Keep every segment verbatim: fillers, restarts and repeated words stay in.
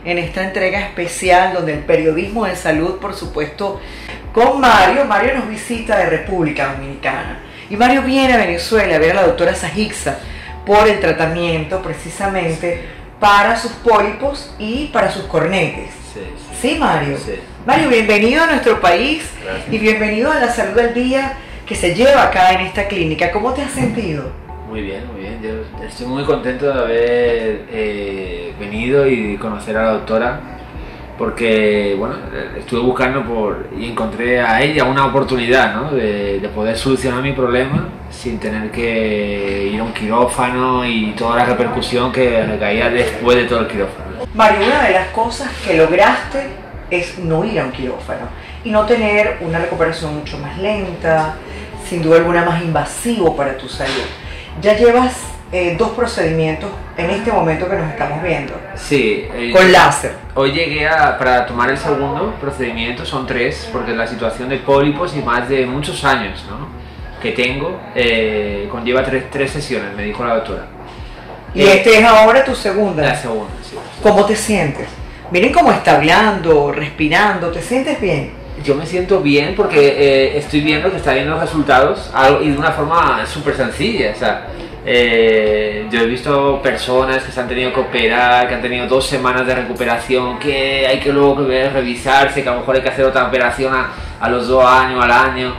en esta entrega especial donde el periodismo de salud, por supuesto, con Mario. Mario nos visita de República Dominicana y Mario viene a Venezuela a ver a la doctora Sajixa por el tratamiento precisamente para sus pólipos y para sus cornetes. Sí, sí. ¿Sí, Mario? Sí. Mario, bienvenido a nuestro país. Gracias. Y bienvenido a la Salud al Día que se lleva acá en esta clínica. ¿Cómo te has sentido? Muy bien, muy bien. Yo estoy muy contento de haber eh, venido y conocer a la doctora, porque bueno, estuve buscando por y encontré a ella una oportunidad, ¿no? de, de poder solucionar mi problema sin tener que ir a un quirófano y toda la repercusión que recaía después de todo el quirófano. Mario, una de las cosas que lograste es no ir a un quirófano y no tener una recuperación mucho más lenta, sin duda alguna más invasivo para tu salud. Ya llevas eh, dos procedimientos en este momento que nos estamos viendo. Sí. Eh, con láser. Hoy llegué a, para tomar el segundo procedimiento, son tres, porque la situación de pólipos y más de muchos años, ¿no? que tengo eh, conlleva tres, tres sesiones, me dijo la doctora. Y eh, este es ahora tu segunda. La segunda, sí. ¿Cómo te sientes? Miren cómo está hablando, respirando, ¿te sientes bien? Yo me siento bien porque eh, estoy viendo que está viendo los resultados algo, y de una forma súper sencilla. O sea, eh, yo he visto personas que se han tenido que operar, que han tenido dos semanas de recuperación, que hay que luego que revisarse, que a lo mejor hay que hacer otra operación a, a los dos años, al año.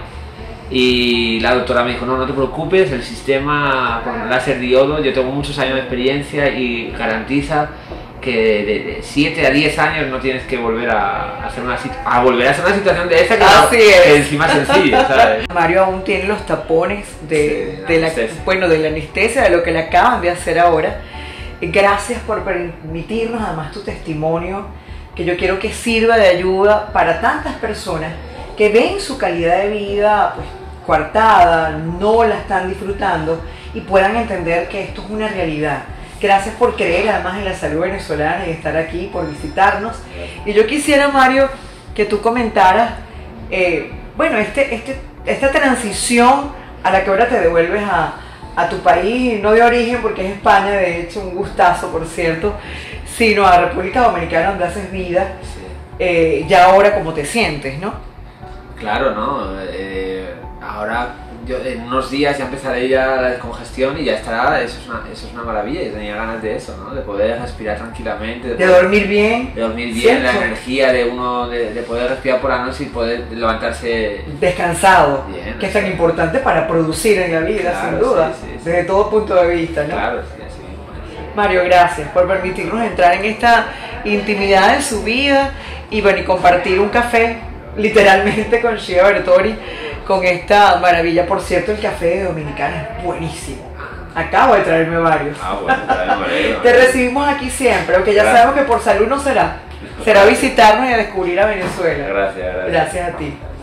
Y la doctora me dijo, no, no te preocupes, el sistema con láser diodo, yo tengo muchos años de experiencia y garantiza que de siete a diez años no tienes que volver a hacer una, a volver a hacer una situación de esa que, Así es. que encima sencilla, ¿sabes? Mario aún tiene los tapones de, Sí, de, la, anestesia. bueno, de la anestesia, de lo que le acaban de hacer ahora. Gracias por permitirnos además tu testimonio, que yo quiero que sirva de ayuda para tantas personas que ven su calidad de vida pues, coartada, no la están disfrutando y puedan entender que esto es una realidad. Gracias por creer además en la salud venezolana y estar aquí, por visitarnos. Y yo quisiera, Mario, que tú comentaras, eh, bueno, este, este, esta transición a la que ahora te devuelves a, a tu país, no de origen porque es España, de hecho un gustazo por cierto, sino a República Dominicana donde haces vida, eh, ya ahora cómo te sientes, ¿no? Claro, ¿no? Eh, ahora yo en unos días ya empezaré ya la descongestión y ya estará, eso es una, eso es una maravilla, yo tenía ganas de eso, ¿no? De poder respirar tranquilamente, de, De poder, dormir bien. de dormir bien, ¿cierto? la energía de uno, de, de poder respirar por la noche y poder levantarse Descansado, bien, que es tan importante para producir en la vida, Claro, sin duda, sí, sí, sí. desde todo punto de vista, ¿no? Claro, sí, así mismo. Mario, gracias por permitirnos entrar en esta intimidad de su vida y bueno, y compartir un café, literalmente con Shiva Bertori, con esta maravilla. Por cierto, el café de Dominicana es buenísimo. Acabo de traerme varios. Ah, bueno, claro, me alegro. Te recibimos aquí siempre, aunque ya Gracias. sabemos que por salud no será. Será visitarnos y a descubrir a Venezuela. Gracias, gracias. Gracias a ti.